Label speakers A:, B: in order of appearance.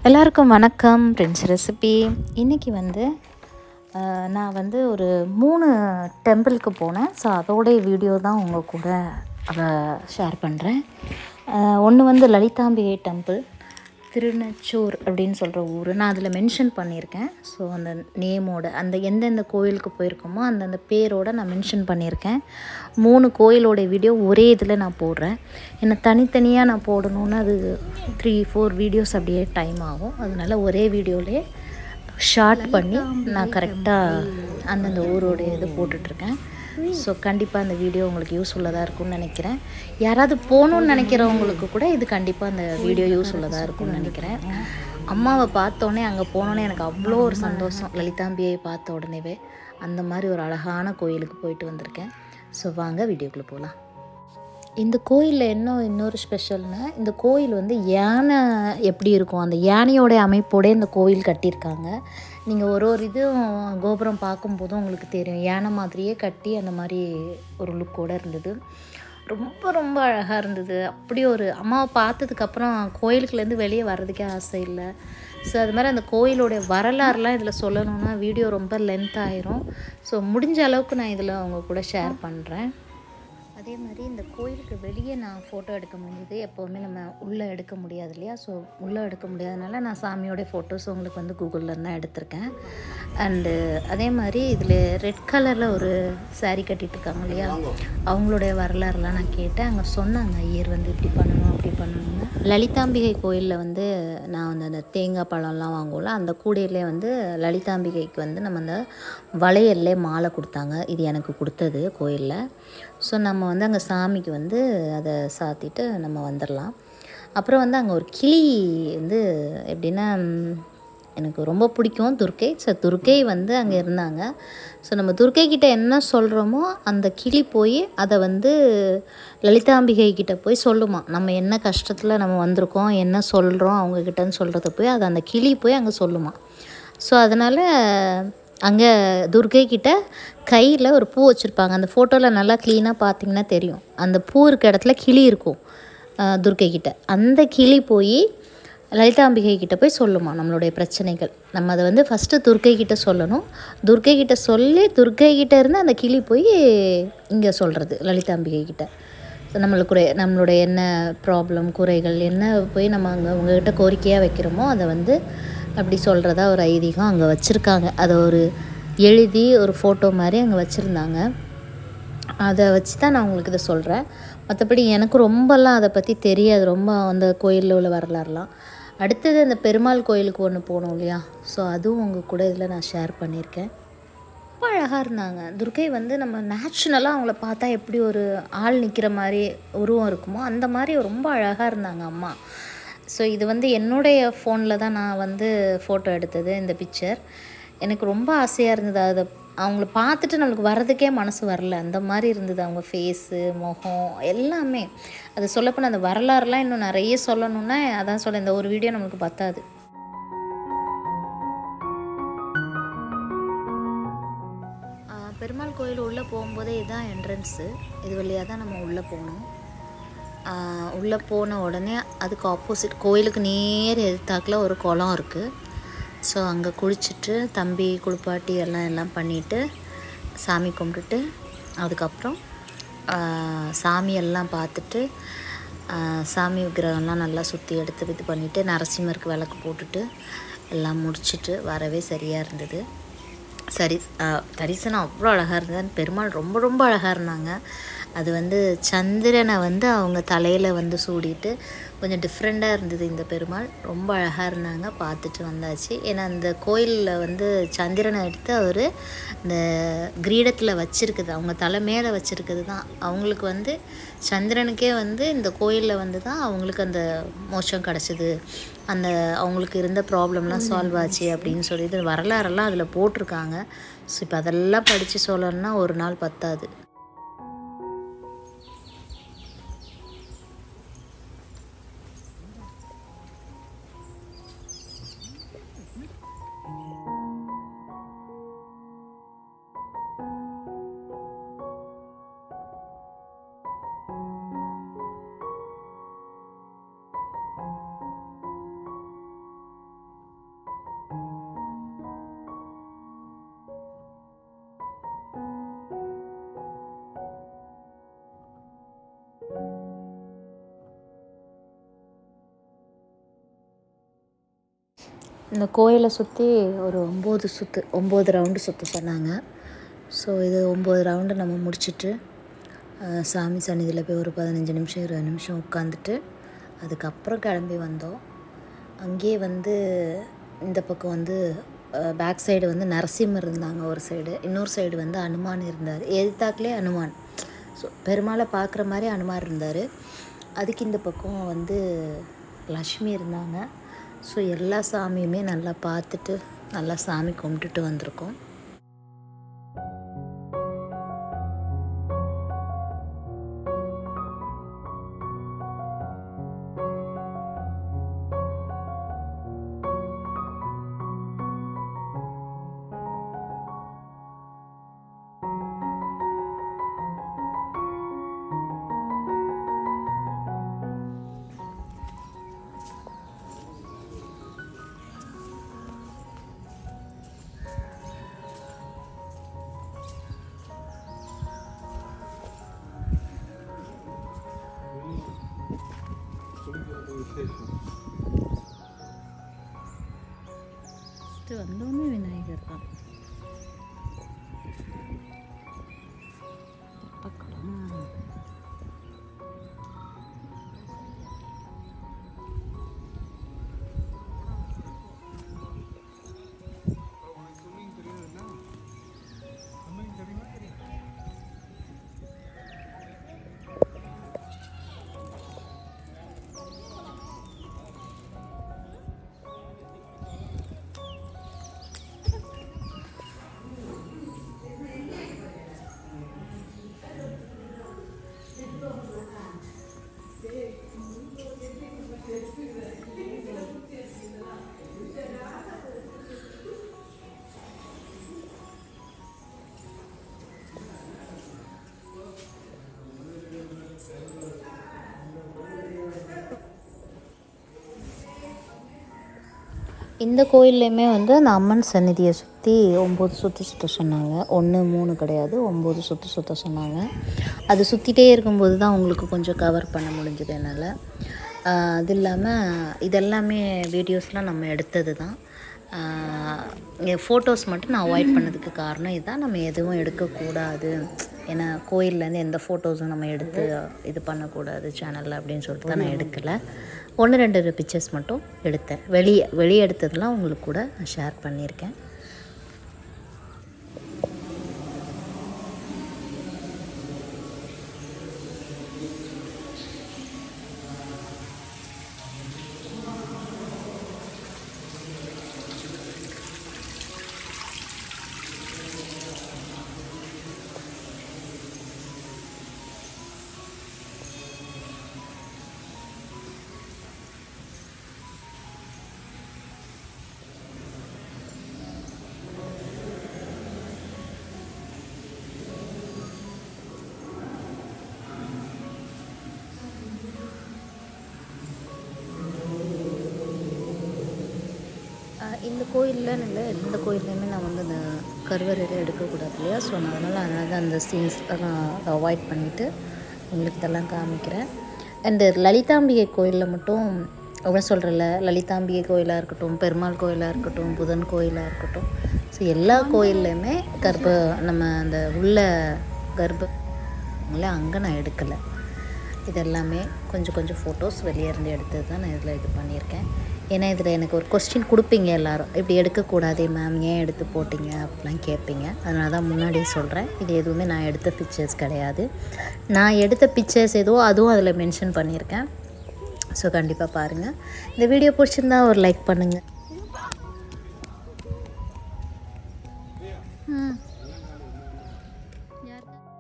A: எல்லாருக்கும் வணக்கம் friends recipe. இன்றைக்கி நான் ஒரு 3 டெம்பிளுக்கு போனேன். ஸோ அதோடைய வீடியோ தான் உங்கள் கூட அதை ஷேர் பண்ணுறேன். ஒன்று லலிதாம்பிகை டெம்பிள், திருநெச்சூர் அப்படின்னு சொல்கிற ஊர். நான் அதில் மென்ஷன் பண்ணியிருக்கேன். ஸோ அந்த நேமோட அந்த எந்தெந்த கோயிலுக்கு போயிருக்கோமோ அந்தந்த பேரோடு நான் மென்ஷன் பண்ணியிருக்கேன். 3 கோயிலோடைய வீடியோ ஒரே இதில் நான் போடுறேன். ஏன்னா தனித்தனியாக நான் போடணுன்னு அது 3-4 வீடியோஸ் அப்படியே டைம் ஆகும். அதனால ஒரே வீடியோவிலே ஷார்ட் பண்ணி நான் கரெக்டாக அந்தந்த ஊரோடைய இது போட்டுட்ருக்கேன். ஸோ கண்டிப்பாக அந்த வீடியோ உங்களுக்கு யூஸ்ஃபுல்லாக இருக்கும்னு நினைக்கிறேன். யாராவது போகணுன்னு நினைக்கிறவங்களுக்கு கூட இது கண்டிப்பாக அந்த வீடியோ யூஸ்ஃபுல்லாக இருக்கும்னு நினைக்கிறேன். அம்மாவை பார்த்தோன்னே அங்கே போனோன்னே எனக்கு அவ்வளோ ஒரு சந்தோஷம். லலிதாம்பியை பார்த்த உடனேவே அந்த மாதிரி ஒரு அழகான கோயிலுக்கு போயிட்டு வந்திருக்கேன். ஸோ வாங்க வீடியோக்குள்ளே போகலாம். இந்த கோயிலில் இன்னொரு ஸ்பெஷல்னா, இந்த கோயில் யானை எப்படி இருக்கும், அந்த யானையோடைய அமைப்போட இந்த கோயில் கட்டியிருக்காங்க. நீங்கள் ஒரு இதுவும் கோபுரம் பார்க்கும்போதும் உங்களுக்கு தெரியும், யானை மாதிரியே கட்டி அந்த மாதிரி ஒரு லுக்கோடு இருந்தது. ரொம்ப ரொம்ப அழகாக இருந்தது. அப்படி ஒரு அம்மாவை பார்த்ததுக்கப்புறம் கோயிலுக்குலேருந்து வெளியே வர்றதுக்கே ஆசை இல்லை. ஸோ அது மாதிரி அந்த கோயிலோடைய வரலாறுலாம் இதில் சொல்லணுன்னா வீடியோ ரொம்ப லென்த் ஆயிரும். ஸோ முடிஞ்ச அளவுக்கு நான் இதில் அவங்க கூட ஷேர் பண்ணுறேன். அதே மாதிரி இந்த கோயிலுக்கு வெளியே நான் ஃபோட்டோ எடுக்க முடியுது. எப்போவுமே நம்ம உள்ளே எடுக்க முடியாது இல்லையா? ஸோ உள்ளே எடுக்க முடியாதனால நான் சாமியோடைய ஃபோட்டோஸ் உங்களுக்கு கூகுளில் தான் எடுத்திருக்கேன். அண்டு அதே மாதிரி இதில் ரெட் கலரில் ஒரு சாரீ கட்டிகிட்டு இருக்காங்க இல்லையா, அவங்களுடைய வரலாறுலாம் நான் கேட்டேன். அங்கே சொன்னாங்க ஐயர் இப்படி பண்ணணும் அப்படி பண்ணணும்னு. லலிதாம்பிகை கோயிலில் நான் அந்த தேங்காய் பழம்லாம் வாங்குவோம்ல, அந்த கூடையிலே லலிதாம்பிகைக்கு நம்ம அந்த வளையல்லே மாலை கொடுத்தாங்க. இது எனக்கு கொடுத்தது கோயிலில். ஸோ நம்ம அங்கே சாமிக்கு அதை சாத்திட்டு நம்ம வந்துடலாம். அப்புறம் அங்கே ஒரு கிளி எப்படின்னா எனக்கு ரொம்ப பிடிக்கும், துர்க்கை. ஸோ துர்க்கை அங்கே இருந்தாங்க. ஸோ நம்ம துர்க்கை கிட்டே என்ன சொல்கிறோமோ அந்த கிளி போய் அதை லலிதாம்பிகை கிட்டே போய் சொல்லுமா. நம்ம என்ன கஷ்டத்தில் நம்ம வந்திருக்கோம், என்ன சொல்கிறோம் அவங்கக்கிட்டன்னு சொல்கிறத போய் அதை அந்த கிளி போய் அங்கே சொல்லுமா. ஸோ அதனால் அங்கே துர்க்கை கிட்ட கையில் ஒரு பூ வச்சுருப்பாங்க. அந்த ஃபோட்டோவில் நல்லா க்ளீனாக பார்த்திங்கன்னா தெரியும். அந்த பூ இருக்க இடத்துல கிளி இருக்கும் துர்க்கை கிட்ட. அந்த கிளி போய் லலிதாம்பிகை கிட்ட போய் சொல்லுமா நம்மளுடைய பிரச்சனைகள். நம்ம அதை ஃபஸ்ட்டு துர்க்கை கிட்ட சொல்லணும். துர்க்கை கிட்ட சொல்லி துர்க்கை கிட்ட இருந்து அந்த கிளி போய் இங்கே சொல்கிறது லலிதாம்பிகை கிட்ட. நம்மளுடைய என்ன ப்ராப்ளம், குறைகள் என்ன போய் நம்ம அங்கே உங்கள்கிட்ட கோரிக்கையாக வைக்கிறோமோ அதை அப்படி சொல்கிறதா ஒரு ஐதீகம் அங்கே வச்சுருக்காங்க. அதை ஒரு எழுதி ஒரு ஃபோட்டோ மாதிரி அங்கே வச்சுருந்தாங்க. அதை வச்சு தான் நான் உங்களுக்கு இதை சொல்கிறேன். மற்றபடி எனக்கு ரொம்பலாம் அதை பற்றி தெரியாது, ரொம்ப அந்த கோயிலில் உள்ள வரலாறுலாம். அடுத்தது அந்த பெருமாள் கோயிலுக்கு ஒன்று போனோம் இல்லையா, ஸோ அதுவும் உங்கள் கூட இதில் நான் ஷேர் பண்ணியிருக்கேன். ரொம்ப அழகாக இருந்தாங்க. துர்க்கை நம்ம நேச்சுரலாக அவங்கள பார்த்தா எப்படி ஒரு ஆள் நிற்கிற மாதிரி உருவம் இருக்குமோ அந்த மாதிரி ரொம்ப அழகாக இருந்தாங்க அம்மா. ஸோ இது என்னுடைய ஃபோனில் தான் நான் ஃபோட்டோ எடுத்தது இந்த பிக்சர். எனக்கு ரொம்ப ஆசையாக இருந்தது. அதை அவங்கள பார்த்துட்டு நம்மளுக்கு வர்றதுக்கே மனசு வரல, அந்த மாதிரி இருந்தது அவங்க ஃபேஸு, முகம் எல்லாமே. அது சொல்லப்போனால் அந்த வரலாறுலாம் இன்னும் நிறைய சொல்லணுன்னா அதான் சொல்ல இந்த ஒரு வீடியோ நம்மளுக்கு பத்தாது. பெருமாள் கோயில் உள்ளே போகும்போதே இதுதான் என்ட்ரன்ஸு. இது வழியாக தான் நம்ம உள்ளே போகணும். உள்ளே போன உடனே அதுக்கு ஆப்போசிட் கோயிலுக்கு நேர் எதிர்த்தாக்கில் ஒரு குளம் இருக்குது. ஸோ அங்கே குளிச்சுட்டு தம்பி குளிப்பாட்டி எல்லாம் பண்ணிவிட்டு சாமி கும்பிட்டுட்டு அதுக்கப்புறம் சாமியெல்லாம் பார்த்துட்டு சாமி விக்கிரகம்லாம் நல்லா சுற்றி எடுத்து இது பண்ணிவிட்டு நரசிம்மருக்கு விளக்கு போட்டுட்டு எல்லாம் முடிச்சுட்டு வரவே சரியாக இருந்தது. தரிசனம் அவ்வளோ அழகாக இருந்தது. பெருமாள் ரொம்ப ரொம்ப அழகாக இருந்தாங்க. அது சந்திரனை அவங்க தலையில் சூடிட்டு கொஞ்சம் டிஃப்ரெண்ட்டாக இருந்தது இந்த பெருமாள். ரொம்ப அழகாக இருந்தாங்க. பார்த்துட்டு வந்தாச்சு. ஏன்னா அந்த கோயிலில் சந்திரனை எடுத்து அவர் இந்த கிரீடத்தில் வச்சுருக்குது, அவங்க தலை மேலே வச்சுருக்குது தான். அவங்களுக்கு சந்திரனுக்கே இந்த கோயிலில் தான் அவங்களுக்கு அந்த மோட்சம் கிடச்சிது, அந்த அவங்களுக்கு இருந்த ப்ராப்ளம்லாம் சால்வ் ஆச்சு அப்படின்னு சொல்லிட்டு வரலாறெல்லாம் அதில் போட்டிருக்காங்க. ஸோ இப்போ அதெல்லாம் படித்து சொல்லணுன்னா ஒரு நாள் பத்தாது. இந்த கோயிலை சுற்றி ஒரு 9 ரவுண்டு சுற்ற சொன்னாங்க. ஸோ இது 9 ரவுண்டு நம்ம முடிச்சுட்டு சாமி சந்நிதியில் போய் ஒரு 15 நிமிஷம் 20 நிமிஷம் உட்காந்துட்டு அதுக்கப்புறம் கிளம்பி வந்தோம். அங்கேயே வந்து இந்த பக்கம் வந்து பேக் சைடு வந்து நரசிம்மர் இருந்தாங்க ஒரு சைடு, இன்னொரு சைடு வந்து அனுமான் இருந்தார். எதிர்த்தாக்கிலே அனுமான், ஸோ பெருமாளை பார்க்குற மாதிரி அனுமான் இருந்தார். அதுக்கு இந்த பக்கம் வந்து லக்ஷ்மி இருந்தாங்க. ஸோ எல்லா சாமியுமே நல்லா பார்த்துட்டு நல்லா சாமி கும்பிட்டுட்டு வந்திருக்கோம். வந்தோடனே விநாயகர் தான் பார்க்கலாம். இந்த கோயில்லையுமே வந்து அந்த அம்மன் சந்நிதியை சுற்றி 9 சுற்ற சொன்னாங்க. 1 3 கிடையாது, 9 சுற்ற சொன்னாங்க. அது சுற்றிட்டே இருக்கும்போது தான் உங்களுக்கு கொஞ்சம் கவர் பண்ண முடிஞ்சது என்னால். அது இல்லாமல் இதெல்லாமே வீடியோஸ்லாம் நம்ம எடுத்தது தான். ஃபோட்டோஸ் மட்டும் நான் அவாய்ட் பண்ணதுக்கு காரணம் இதுதான், நம்ம எதுவும் எடுக்கக்கூடாது, ஏன்னா கோயில்லேருந்து எந்த ஃபோட்டோஸும் நம்ம எடுத்து இது பண்ணக்கூடாது சேனலில் அப்படின்னு சொல்லிட்டு தான் நான் எடுக்கலை. 1-2 பிக்சர்ஸ் மட்டும் எடுத்தேன். வெளியே எடுத்ததெல்லாம் உங்களுக்கு கூட நான் ஷேர் பண்ணியிருக்கேன். இந்த கோயிலில் இல்லை, எந்த கோயில்லையுமே நான் வந்து அந்த கருவறையில் எடுக்கக்கூடாது இல்லையா, ஸோ நான் அதனால் தான் அந்த சீன்ஸ் எல்லாம் அவாய்ட் பண்ணிவிட்டு உங்களுக்கு இதெல்லாம் காமிக்கிறேன். அண்டு லலிதாம்பிகை கோயிலில் மட்டும் அவ்வளோ சொல்கிறல, லலிதாம்பிகை கோயிலாக இருக்கட்டும், பெருமாள் கோயிலாக இருக்கட்டும், புதன் கோயிலாக இருக்கட்டும், ஸோ எல்லா கோயில்லையுமே நம்ம அந்த உள்ள கர்ப்பங்கள அங்கே நான் எடுக்கலை. இதெல்லாமே கொஞ்சம் ஃபோட்டோஸ் வெளியே இருந்து எடுத்தது தான் நான் இதில் இது பண்ணியிருக்கேன். ஏன்னா இதில் எனக்கு ஒரு கொஸ்டின் கொடுப்பீங்க எல்லோரும், இப்படி எடுக்கக்கூடாதே மேம், ஏன் எடுத்து போட்டிங்க அப்படிலாம் கேட்பீங்க. அதனால தான் முன்னாடியே சொல்கிறேன், இது எதுவுமே நான் எடுத்த பிக்சர்ஸ் கிடையாது. நான் எடுத்த பிக்சர்ஸ் எதுவோ அதுவும் அதில் மென்ஷன் பண்ணியிருக்கேன். ஸோ கண்டிப்பாக பாருங்கள். இந்த வீடியோ பிடிச்சிருந்தா ஒரு லைக் பண்ணுங்கள். யார்